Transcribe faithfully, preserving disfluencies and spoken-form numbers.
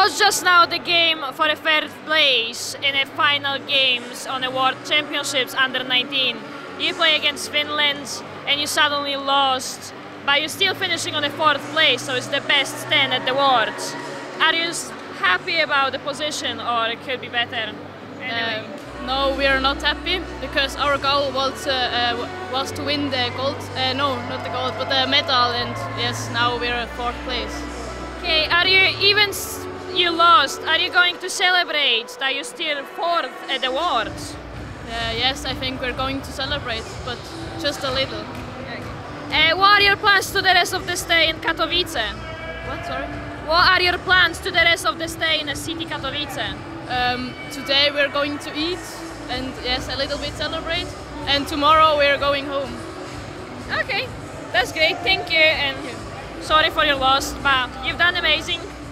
was just now the game for a third place in the final games on the World Championships under nineteen. You play against Finland and you suddenly lost, but you're still finishing on the fourth place, so it's the best ten at the Worlds. Are you happy about the position, or it could be better? Anyway. Um, no, we are not happy because our goal was uh, uh, was to win the gold. Uh, no, not the gold, but the medal. And yes, now we're at fourth place. Okay, are you even s you lost? Are you going to celebrate that you're still fourth at the Worlds? Uh, yes, I think we're going to celebrate, but just a little. Okay. Uh, what are your plans to the rest of the stay in Katowice? What? Sorry. What are your plans to the rest of the stay in the city Katowice? Um, today we're going to eat and yes, a little bit celebrate. And tomorrow we're going home. Okay, that's great. Thank you, and sorry for your loss, but you've done amazing.